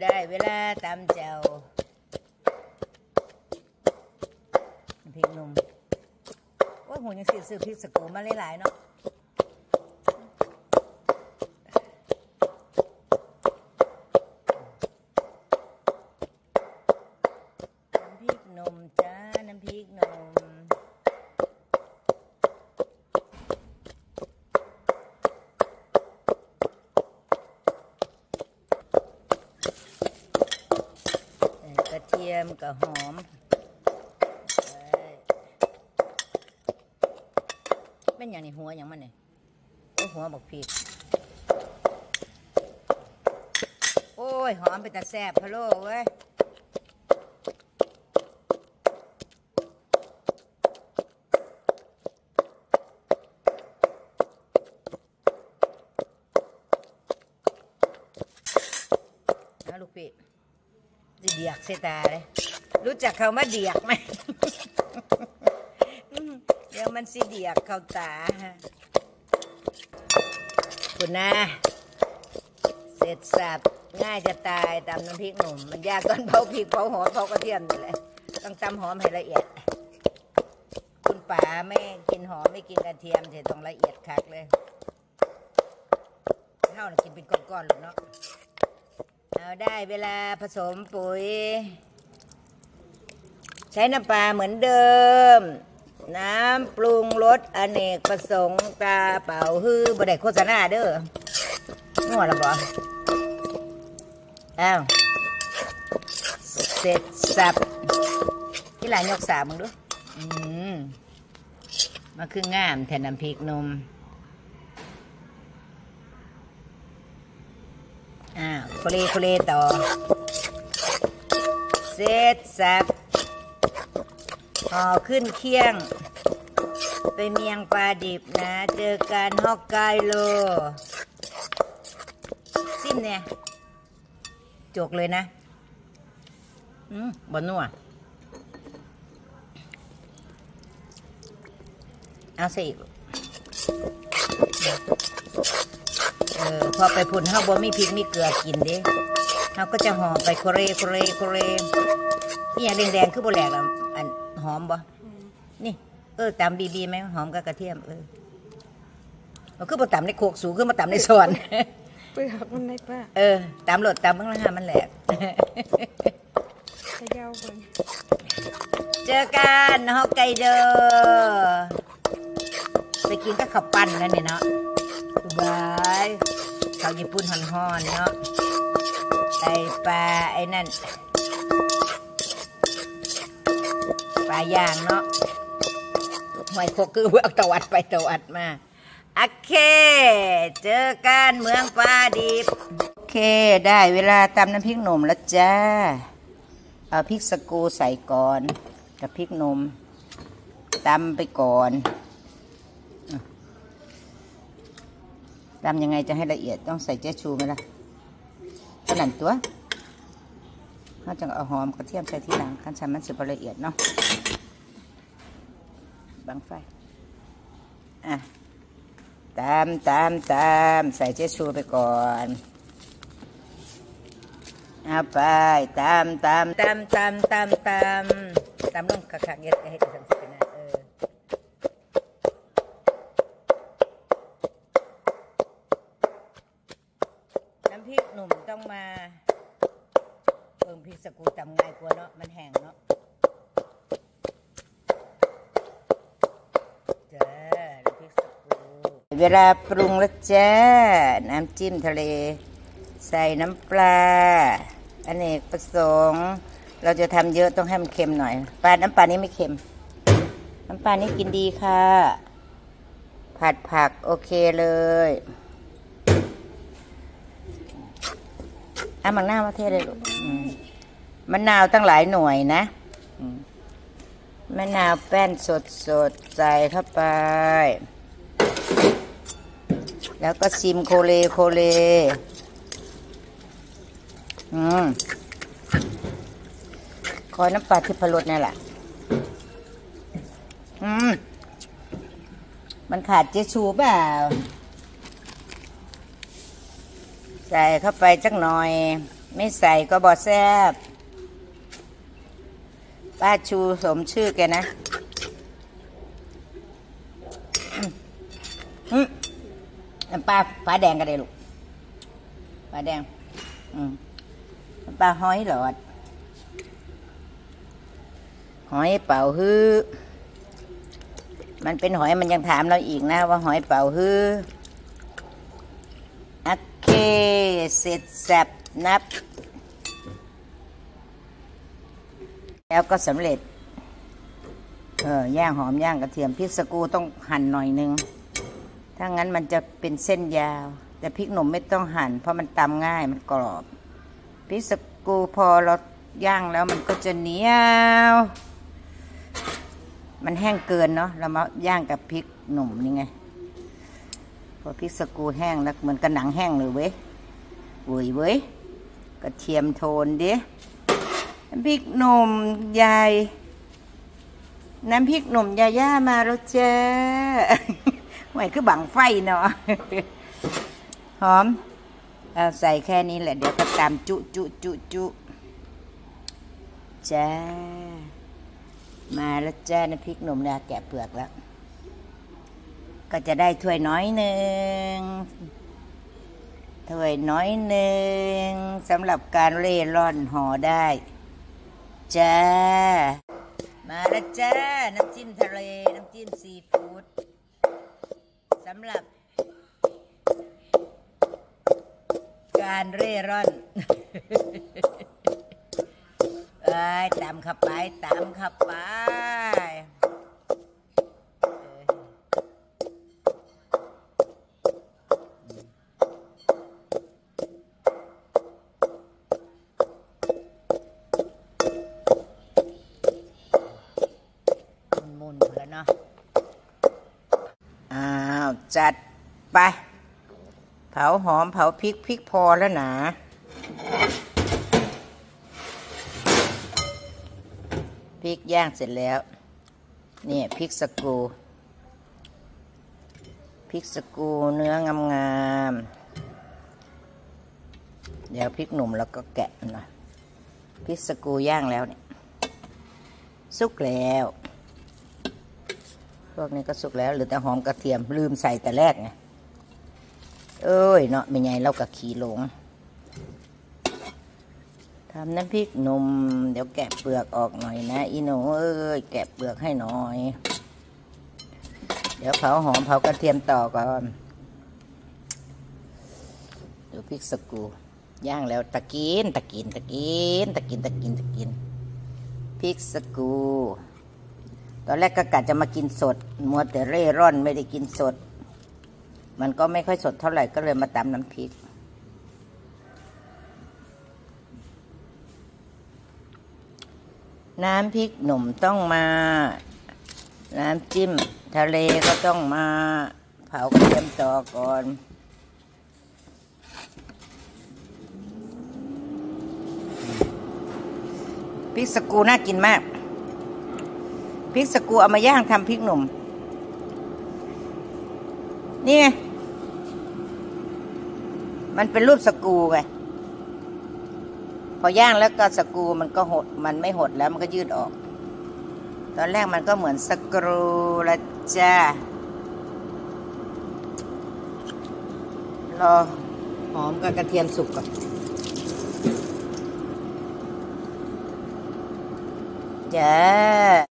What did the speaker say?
ได้เวลาตำแจ่วพริกหนุ่มโอ้ยหูยังซื้อพริกสกูมาหลายๆเนาะน้ำพริกหนุ่มจ้าน้ำพริกหนุ่มกระเทียมกับหอมเป็นอย่างนี้หัวอย่างมันเนี่ยหัวบอกพริกโอ้ยหอมเป็นตาแซ่บพะโล้เว้ยนะลูกพี่เดียกเสตาเลยรู้จักเขามาเดียกไหม เดี๋ยวมันสิเดียกเข้าตาคุณนะเสร็จสับง่ายจะตายตำน้ำพริกหนุ่มมันยากตอนเผาพริกเผาหอมเผากระเทียมนี่แหละต้องตำหอมให้ละเอียดคุณป๋าไม่กินหอมไม่กินกระเทียมเสร็จต้องละเอียดคักเลยเท่าน่ะกินเป็นก้อนๆหรอกเนาะเอาได้เวลาผสมปุ๋ยใช้น้ำปลาเหมือนเดิมน้ำปรุงรสอเนกประสงค์ตาเป่าฮื้อบ่ได้โฆษณาเด้องัวละบ่อ้าวเสร็จสับที่หลายยกสามึงดูมาคืองามแทนน้ำพริกนมโคเลต่อเสร็จสับห่อขึ้นเคียงไปเมียงปลาดิบนะเจอกันฮอกไกโดซิมเนี่ยจกเลยนะบนนัวเอาสิพอไปพุ่นเฮาบ่มีพริกมีเกลือกินดิเฮาก็จะห่อไปโคเรนี่อย่างแดงๆคือบ่แหลกแล้วอันหอมบ่นี่ตำบีไหมหอมกับกระเทียมเราคือมาตำในโคกสูงคือมาตำในส่วนเปลือกมันได้ป่ะตำหลดตำบ้างละค่ะมันแหลกขยาวบนเจอกันฮอกไกโดไปกินก็ข้าวปั้นนั่นนี่เนาะบายข้าวญี่ปุ่นห่อนๆเนาะไอปลาไอ้นั่นปลาย่างเนาะหอยโคคือเอาตวัดไปตวัดมาโอเคเจอกันเมืองปลาดิบโอเคได้เวลาตำน้ำพริกหนุ่มแล้วจ้าเอาพริกสกูใส่ก่อนกับพริกหนุ่มตำไปก่อนตำยังไงจะให้ละเอียดต้องใส่เจ๊ชูไหมล่ะขนาดตัวเขาจะเอาหอมกระเทียมใส่ทีหลังขั้นชั้นมันสุดละเอียดเนาะบังไฟตามใส่เจชูไปก่อนเอาไปตามลงขักๆเยอะให้ทำสิเป็นน้ำพริกหนุ่มต้องมาเพิ่มพริกสกูตำง่ายกว่าเนาะมันแห้งเนาะเวลาปรุงแล้วจ้าน้ำจิ้มทะเลใส่น้ำปลาอเนกประสงค์เราจะทำเยอะต้องให้มันเค็มหน่อยน้ำปลานี้ไม่เค็มน้ำปลานี้กินดีค่ะผัดผักโอเคเลยมะนาวมาเทเลยลูกมะนาวตั้งหลายหน่วยนะมะนาวแป้นสดใส่เข้าไปแล้วก็ซิมโคเลคอยน้ำปลาทิพรสนี่แหละมันขาดเจชูเปล่าใส่เข้าไปจักหน่อยไม่ใส่ก็บ่แซ่บป้าชูสมชื่อแกนะน้ำปลาฟ้าแดงก็ได้ลูกฟ้าแดงน้ำปลาหอยหลอดหอยเป่าฮื้อมันเป็นหอยมันยังถามเราอีกนะว่าหอยเป่าฮื้อโอเคเสร็จสับนับแล้วก็สำเร็จย่างหอมย่างกระเทียมพริกสกูต้องหั่นหน่อยนึงถ้างั้นมันจะเป็นเส้นยาวแต่พริกหนุ่มไม่ต้องหั่นเพราะมันตำง่ายมันกรอบพริกสกูพอเราย่างแล้วมันก็จะเหนียวมันแห้งเกินเนาะเรามาย่างกับพริกหนุ่มนี่ไงพอพริกสกูแห้งแล้วเหมือนกับหนังแห้งเลยเว้ยเว้ยกระเทียมโทนดิพริกหนุ่มใหญ่น้ำพริกหนุ่มยาย่ามาแล้วจ้าไหวคือบังไฟเนาะหอมเอาใส่แค่นี้แหละเดี๋ยวก็ตามจุจ้ามาแล้วจ้าน้ำพริกหนุ่มเนี่ยแกะเปลือกแล้วก็จะได้ถ้วยน้อยหนึ่งถ้วยน้อยหนึ่งสำหรับการเร่ร่อนห่อได้จ้ามาแล้วจ้าน้ำจิ้มทะเลน้ำจิ้มซีฟู้ดสำหรับการเร่ร่อนตามขับไปตามขับไปมุนๆแล้วเนาะจัดไปเผาหอมเผาพริกพอแล้วนะพริกย่างเสร็จแล้วนี่พริกสกูเนื้องามเดี๋ยวพริกหนุ่มแล้วก็แกะหน่อยพริกสกูย่างแล้วเนี่ยสุกแล้วพวกนี้ก็สุกแล้วเหลือแต่หอมกระเทียมลืมใส่แต่แรกไงเอ้ยเนาะเป็นไงเรากับขี่หลงทำน้ำพริกหนุ่มเดี๋ยวแกะเปลือกออกหน่อยนะอีหนูเอ้ยแกะเปลือกให้หน่อยเดี๋ยวเผาหอมเผากระเทียมต่อก่อนดูพริกสกูย่างแล้วตะกินพริกสกูตอนแรกก็กะจะมากินสดมัวแต่เร่ร่อนไม่ได้กินสดมันก็ไม่ค่อยสดเท่าไหร่ก็เลยมาตำน้ำพริกน้ำพริกหนุ่มต้องมาน้ำจิ้มทะเลก็ต้องมาเผากระเทียมต่อก่อนพริกสกูน่ากินมากพริกสกูเอามาย่างทำพริกหนุ่มนี่ไงมันเป็นรูปสกูไงพอย่างแล้วก็สกูมันก็หดมันไม่หดแล้วมันก็ยืดออกตอนแรกมันก็เหมือนสกรูละจ้ารอหอมกับกระเทียมสุกก่อนจ้า